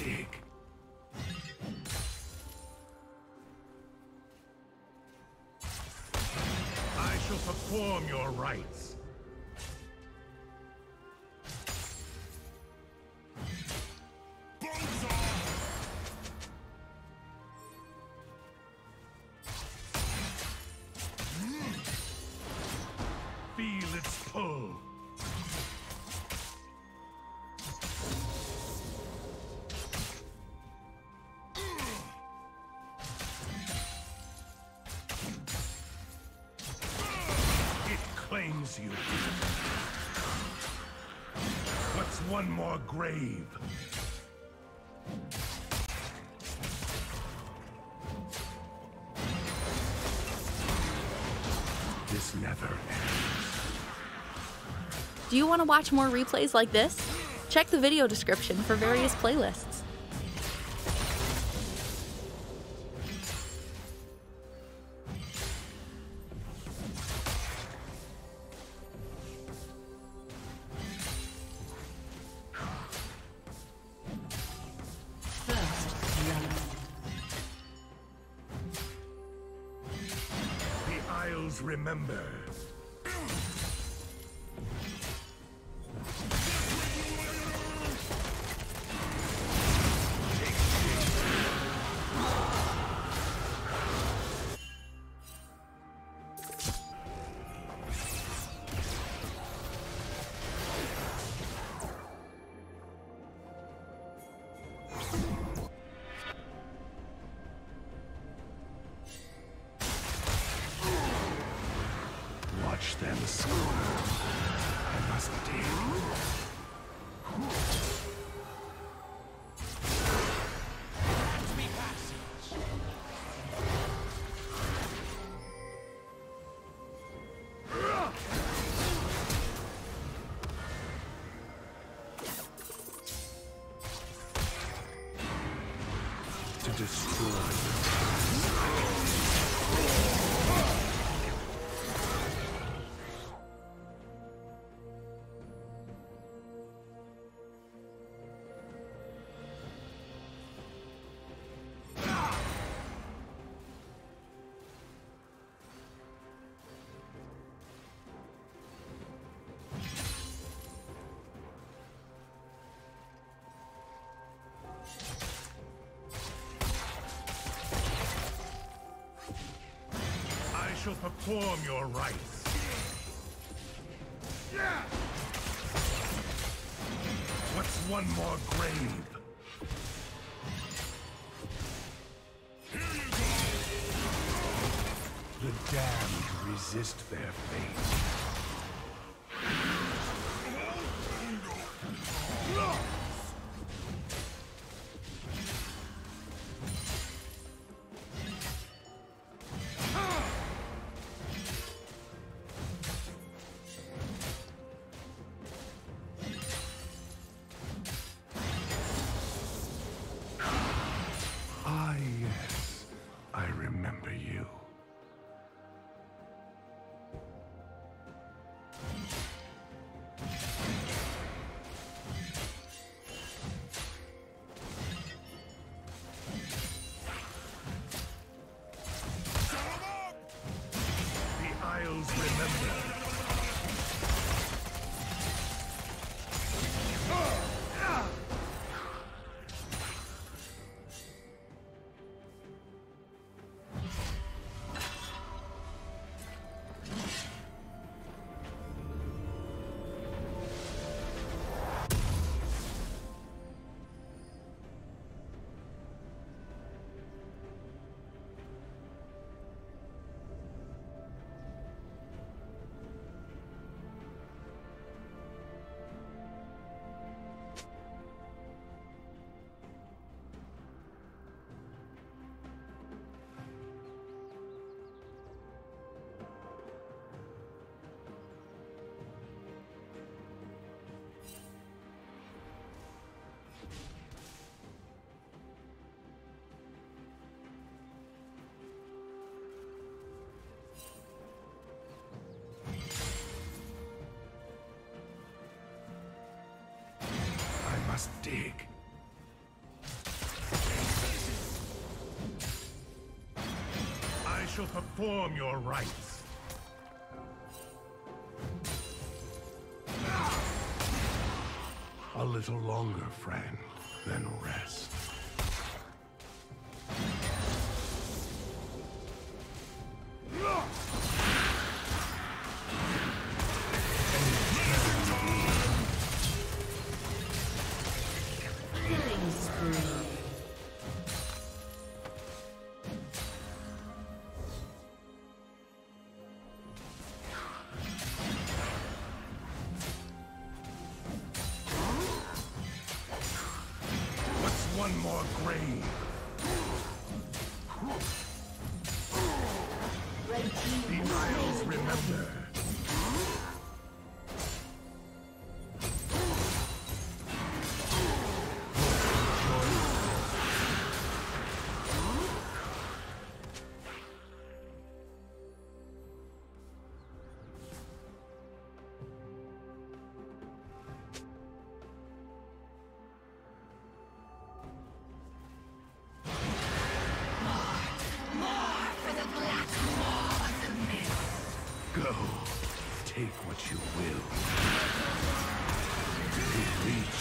dig. I shall perform your rites. Feel its pull. It claims you. What's one more grave? This never ends. Do you want to watch more replays like this? Check the video description for various playlists. The Isles remember. Watch them squirm. I must dig. To destroy. I shall perform your rites. What's one more grave? The damned resist their fate. Ah, yes, I remember you. The Isles remember. Must dig. shall perform your rites. A little longer, friend, then rest. One more grave. The Isles remember. Go. Take what you will. Take reach.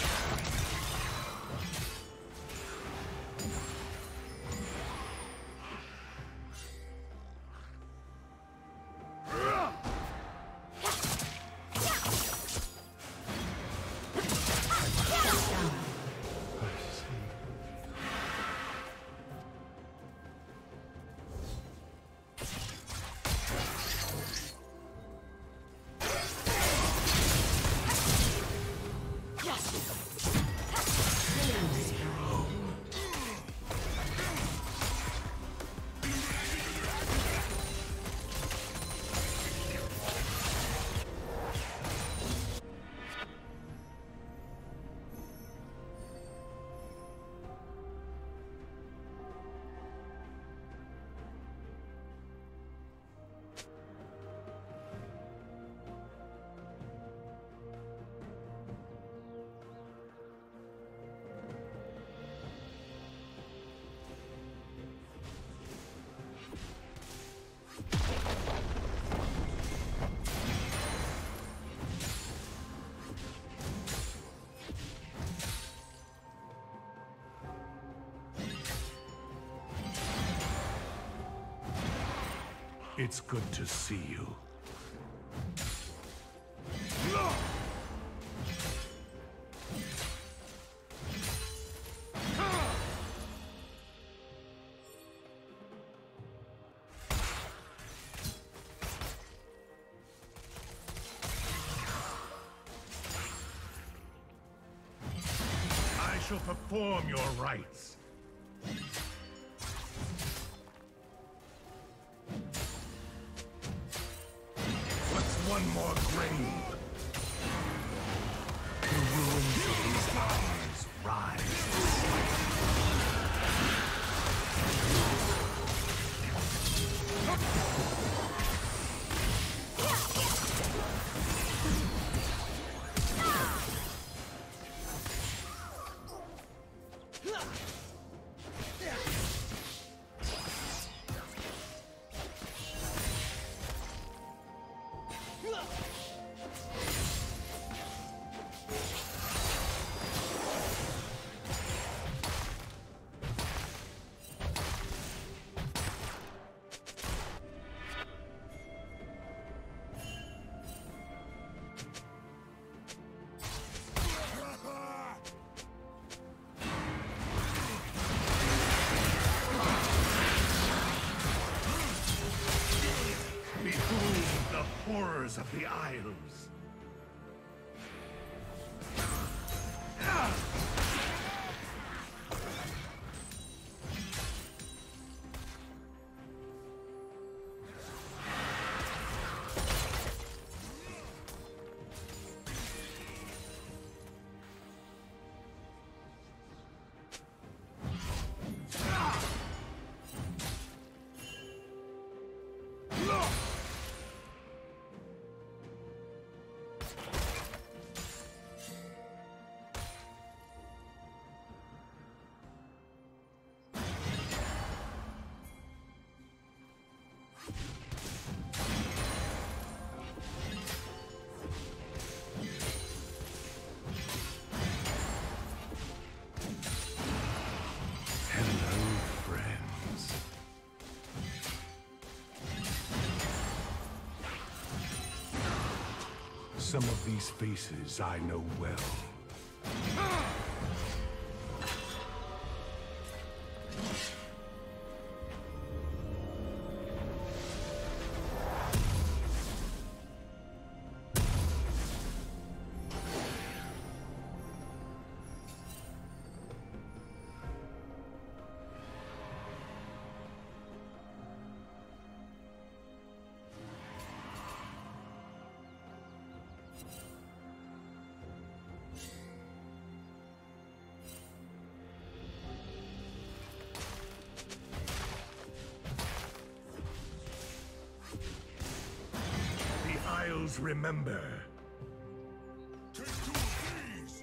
It's good to see you. I shall perform your rites. One more grave. The ruins of these islands rise. Horrors of the Isles. Some of these faces I know well. Remember. Take two of these.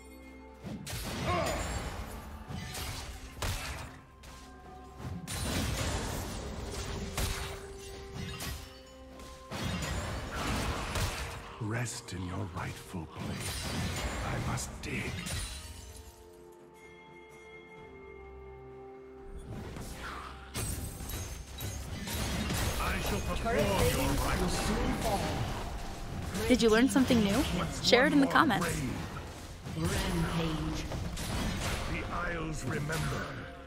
Rest in your rightful place. I must dig. I shall perform your rites. Did you learn something new? Share it in the comments. Rampage. The Isles remember.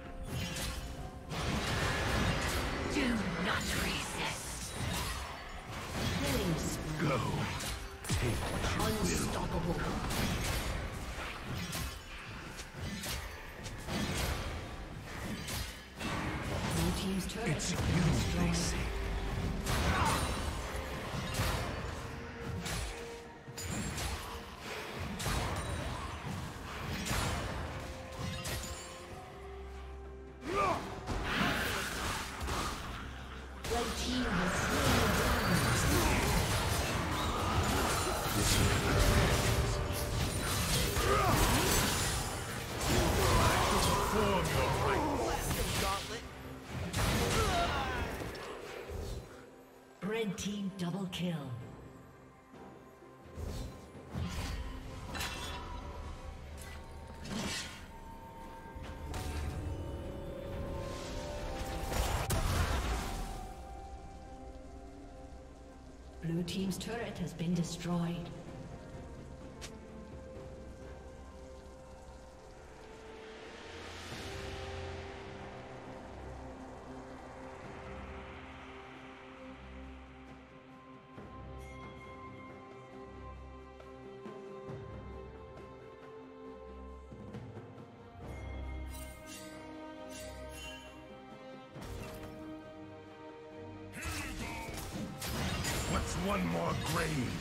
Do not resist. Killing spree. Go. Take what you Unstoppable. Blue team's turret It's has you been they destroyed. see. Red team double kill. Blue team's turret has been destroyed. What's one more grave?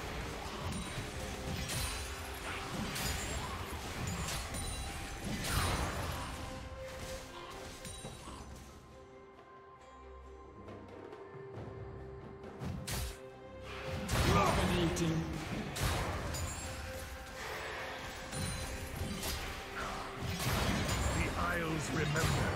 Dominating. The Isles remember.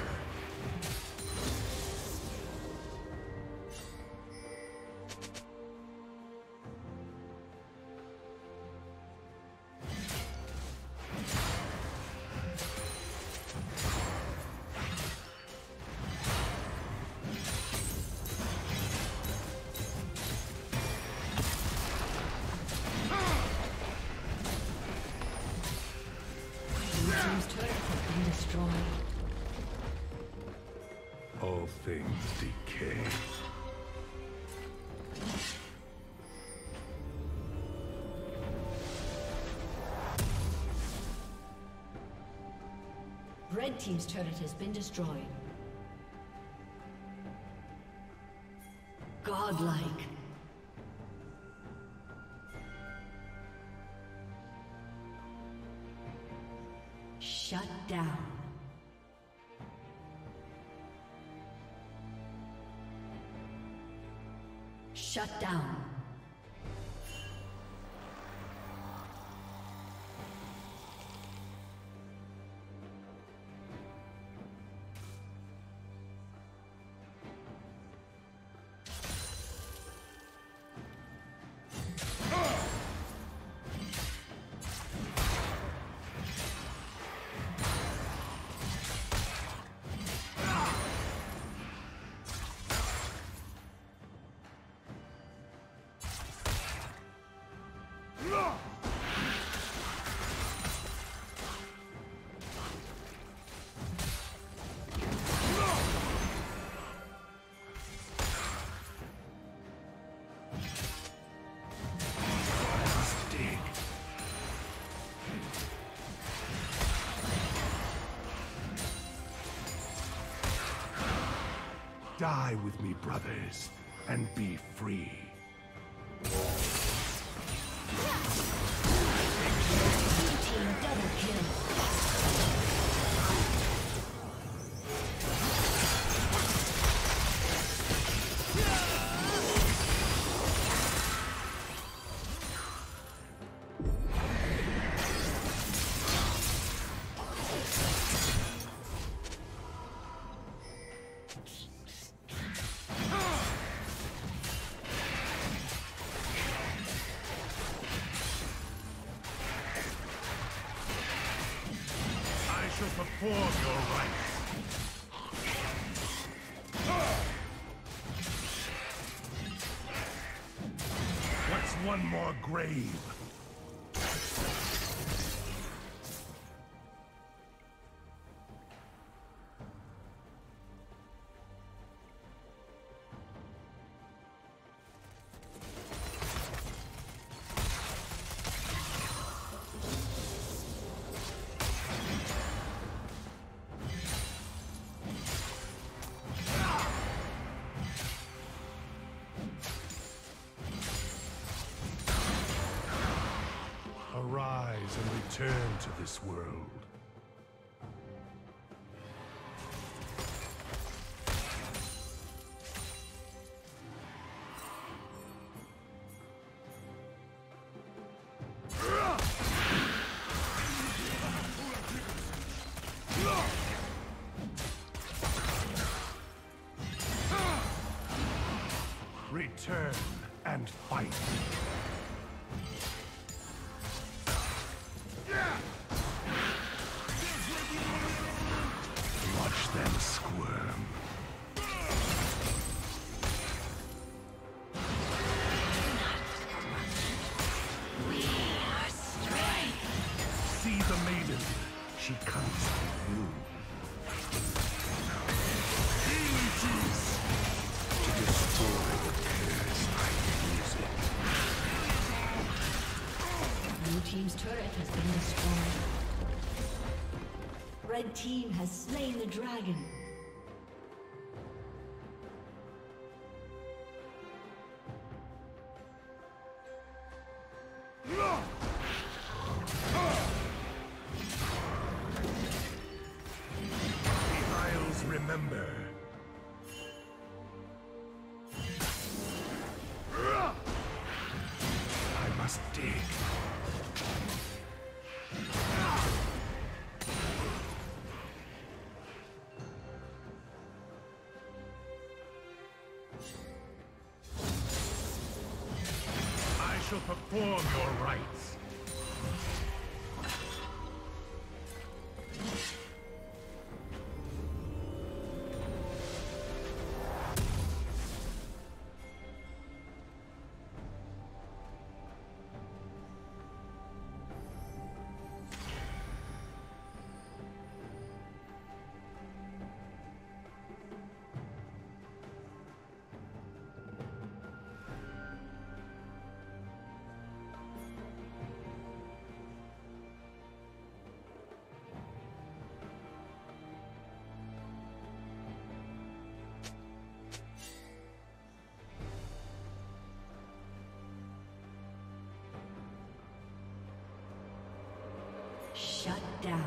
All things decay. Red team's turret has been destroyed. Godlike. Shut down. Shut down. Die with me, brothers, and be free. Team double kill. Perform your rites. What's one more grave? Arise and return to this world. Return and fight. Watch them squirm. We are strength. See the maiden. She comes to you. To destroy the curse I use it. Blue team's turret has been destroyed. Red team has slain the dragon. The Isles remember. I must dig. I shall perform your rites. Shut down.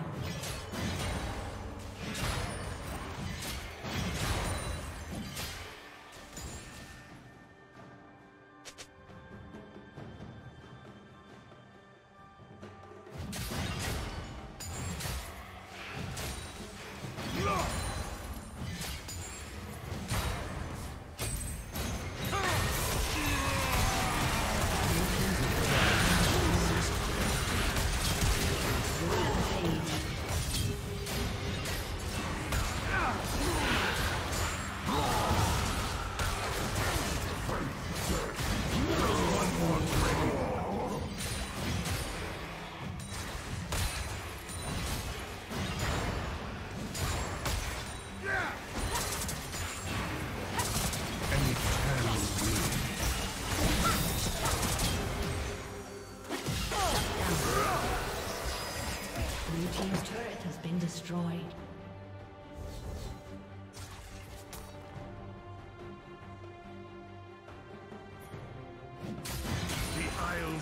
Blue team's turret has been destroyed.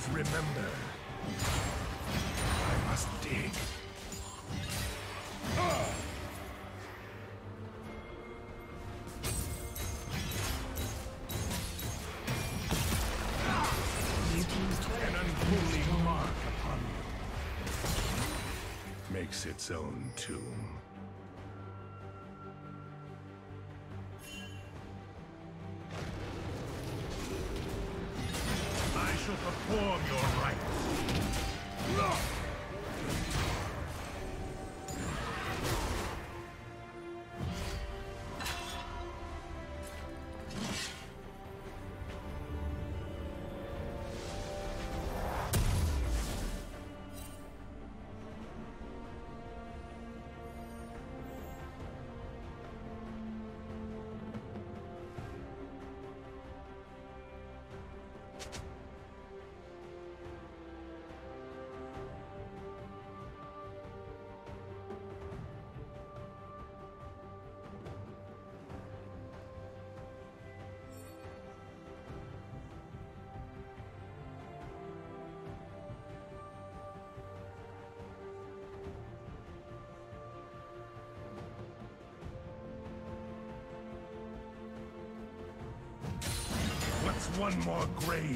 Isles remember. I must dig. An unholy mark upon you. Makes its own tomb. I shall perform your rites. What's one more grave?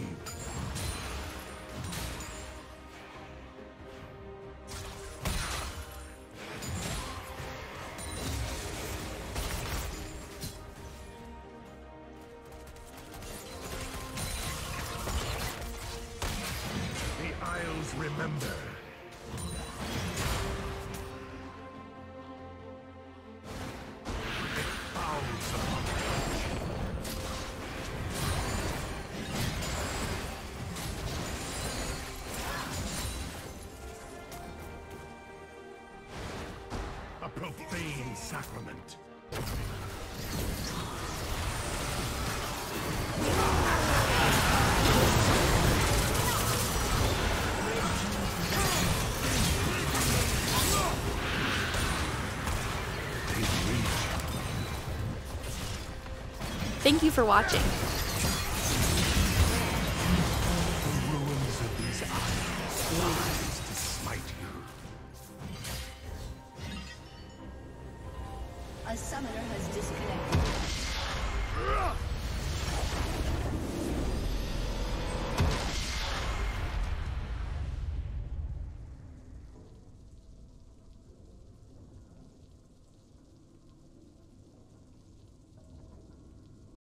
The Isles remember. It fouls among them. A profane sacrament. Thank you for watching. The ruins of these isles rise to smite you. A summoner has disconnected.